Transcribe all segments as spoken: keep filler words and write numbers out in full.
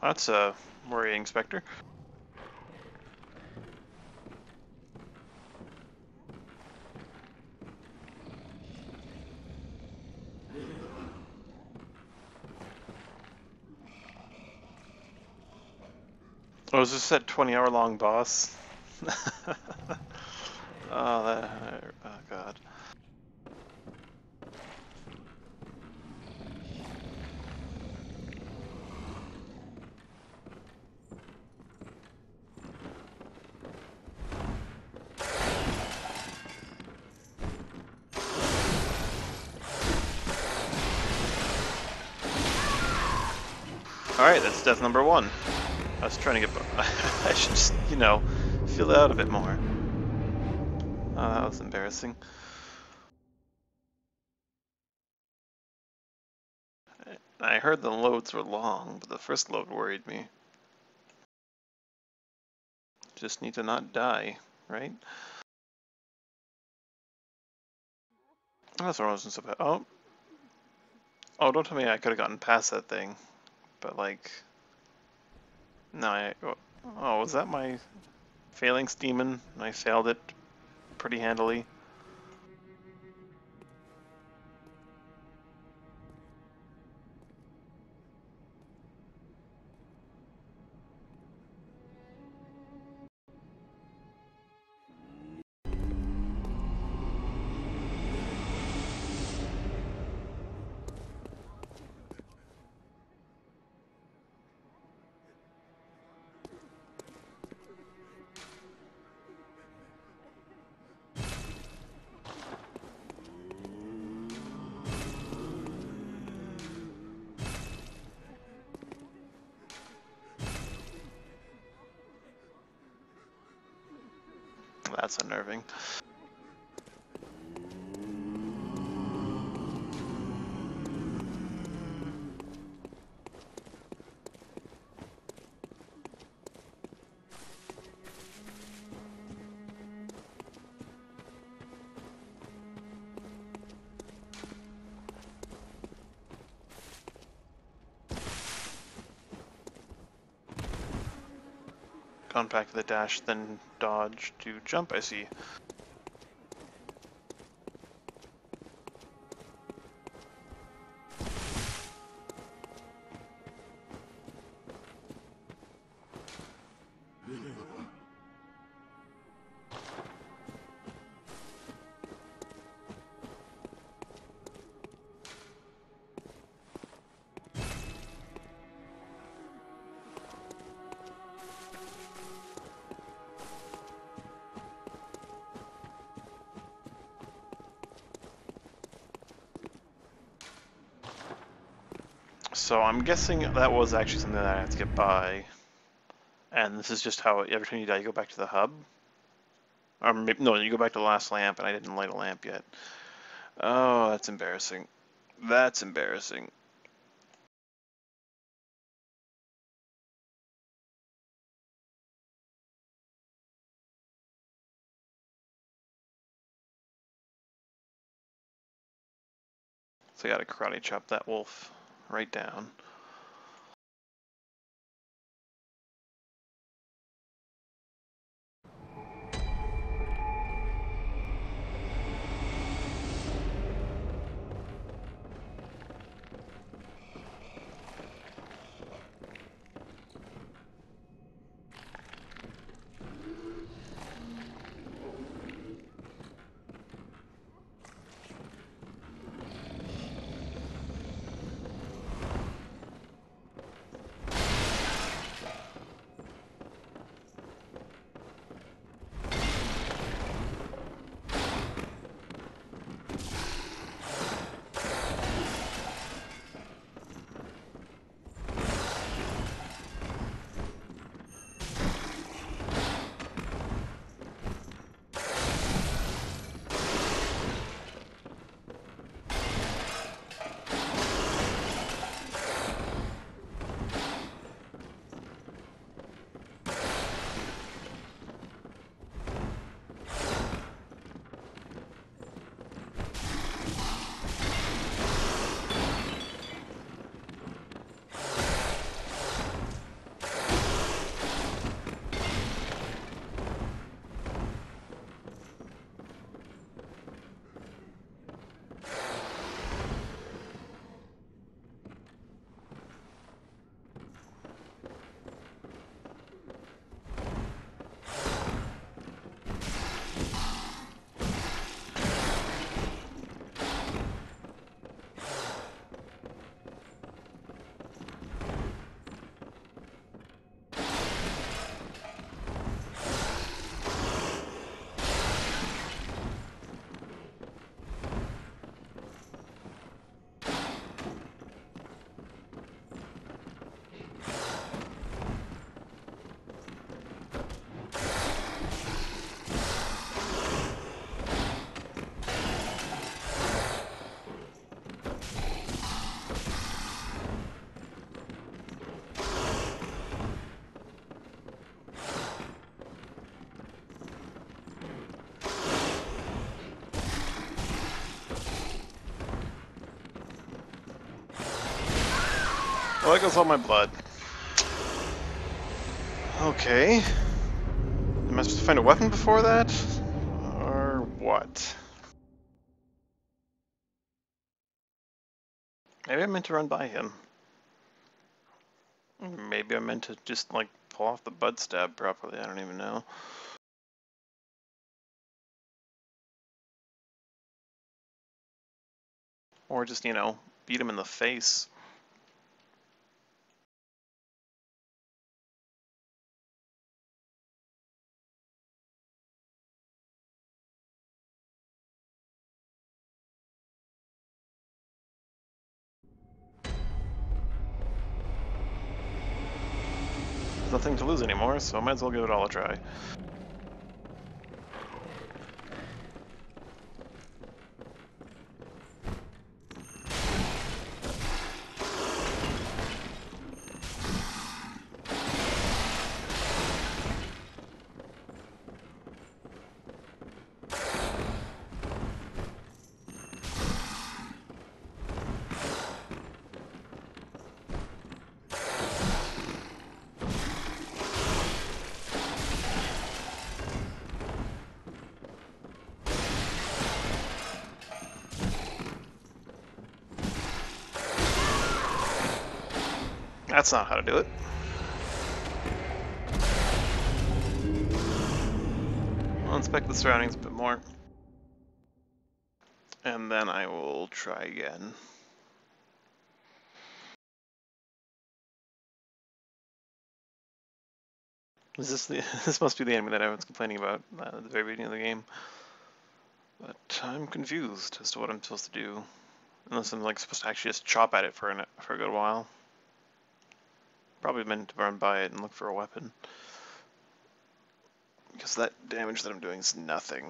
That's a worrying specter. Oh, is this that twenty hour long boss? Oh, that, oh god. Alright, that's death number one. I was trying to get... I should just, you know, feel out of it more. Oh, that was embarrassing. I heard the loads were long, but the first load worried me. Just need to not die, right? Oh, that's wasn't so bad. Oh. Oh, don't tell me I could have gotten past that thing. But, like... No, I... Oh, was that my phalanx demon? I failed it pretty handily. That's unnerving. Gone back to the dash, then dodge to jump, I see. So I'm guessing that was actually something that I have to get by. And this is just how, every time you die, you go back to the hub. Or maybe, no, you go back to the last lamp, and I didn't light a lamp yet. Oh, that's embarrassing. That's embarrassing. So I gotta karate chop that wolf right down. Well, that goes all my blood. Okay. Am I supposed to find a weapon before that? Or what? Maybe I meant to run by him. Maybe I meant to just, like, pull off the bud stab properly. I don't even know. Or just, you know, beat him in the face. There's nothing to lose anymore, so I might as well give it all a try. That's not how to do it. I'll inspect the surroundings a bit more. And then I will try again. Is this the, this must be the enemy that I was complaining about uh, at the very beginning of the game. But I'm confused as to what I'm supposed to do. Unless I'm like supposed to actually just chop at it for, an, for a good while. Probably meant to run by it and look for a weapon. Because that damage that I'm doing is nothing.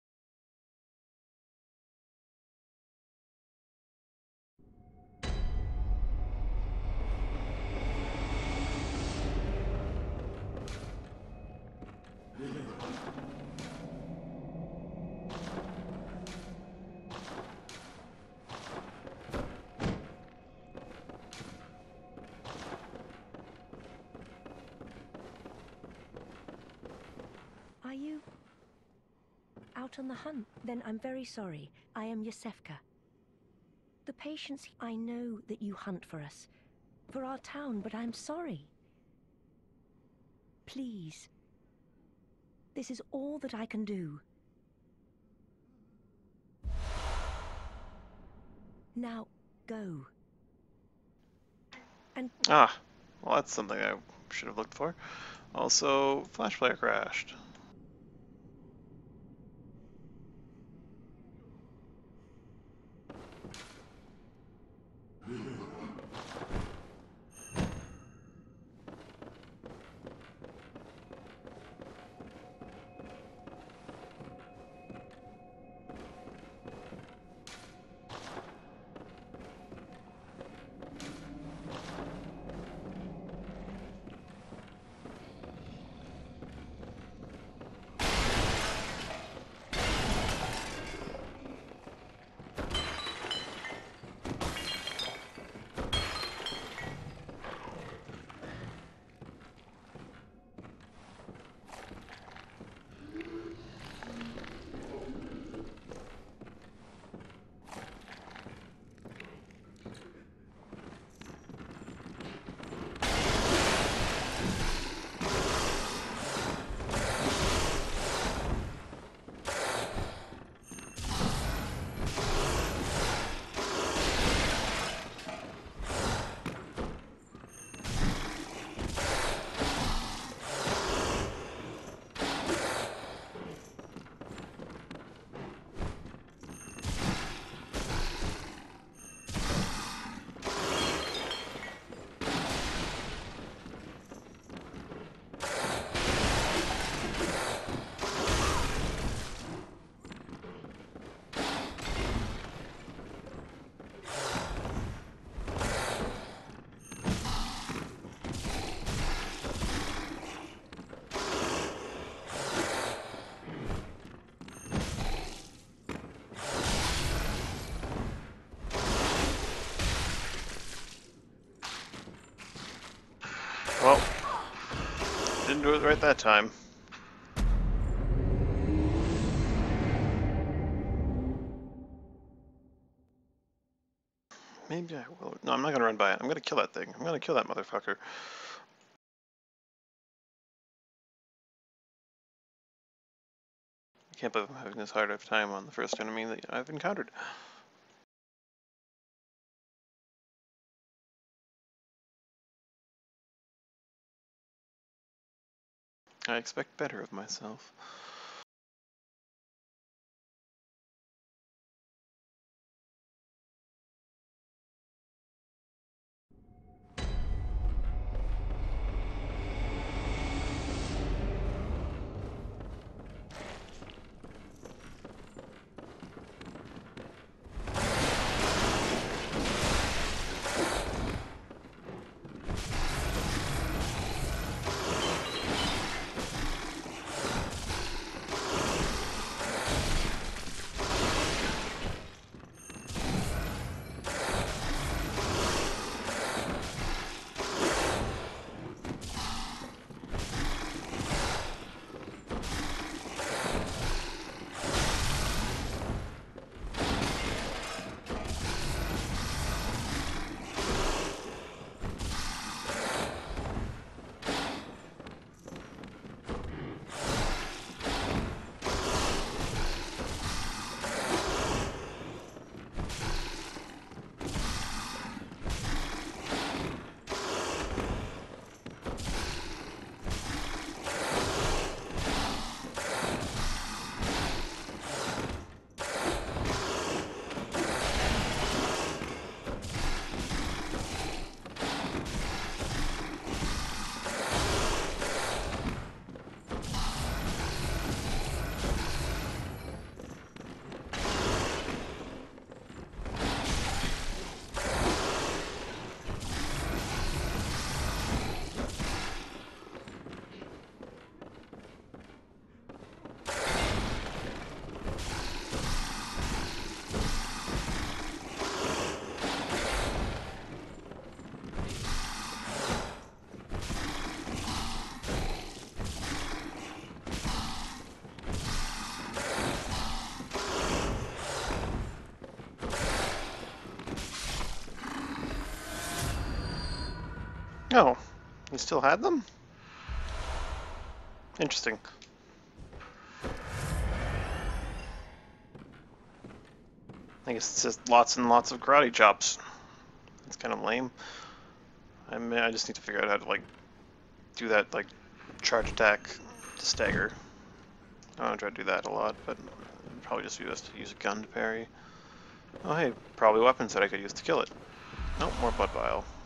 Are you out on the hunt? Then I'm very sorry. I am Yosefka. The patients, I know that you hunt for us, for our town, but I'm sorry. Please. This is all that I can do. Now, go. And Ah, well that's something I should have looked for. Also, Flash Player crashed. Well, didn't do it right that time. Maybe I will. No, I'm not gonna run by it. I'm gonna kill that thing. I'm gonna kill that motherfucker. I can't believe I'm having this hard of time on the first enemy that I've encountered. I expect better of myself. Oh, you still had them? Interesting. I guess it's just lots and lots of karate chops. It's kind of lame. I mean, I just need to figure out how to like do that like charge attack to stagger. I want to try to do that a lot, but it'd probably just be best to use a gun to parry. Oh hey, probably weapons that I could use to kill it. Nope, more blood vial.